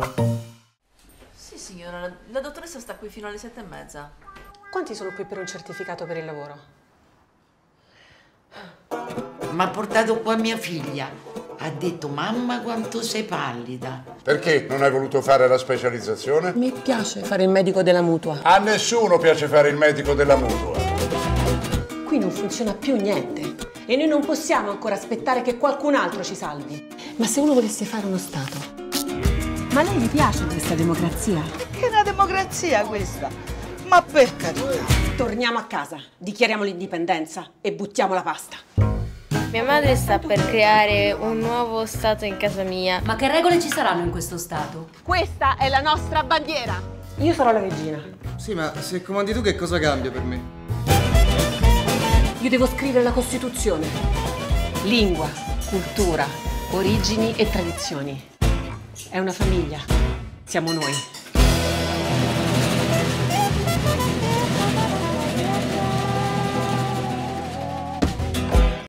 Sì, signora, la dottoressa sta qui fino alle 7:30. Quanti sono qui per un certificato per il lavoro? Mi ha portato qua mia figlia. Ha detto, mamma quanto sei pallida. Perché non hai voluto fare la specializzazione? Mi piace fare il medico della mutua. A nessuno piace fare il medico della mutua. Qui non funziona più niente e noi non possiamo ancora aspettare che qualcun altro ci salvi. Ma se uno volesse fare uno Stato, ma a lei gli piace questa democrazia? Che è una democrazia questa? Ma per carità! Torniamo a casa, dichiariamo l'indipendenza e buttiamo la pasta. Mia madre sta per creare un nuovo stato in casa mia. Ma che regole ci saranno in questo stato? Questa è la nostra bandiera. Io sarò la regina. Sì, ma se comandi tu che cosa cambia per me? Io devo scrivere la Costituzione. Lingua, cultura, origini e tradizioni. È una famiglia. Siamo noi.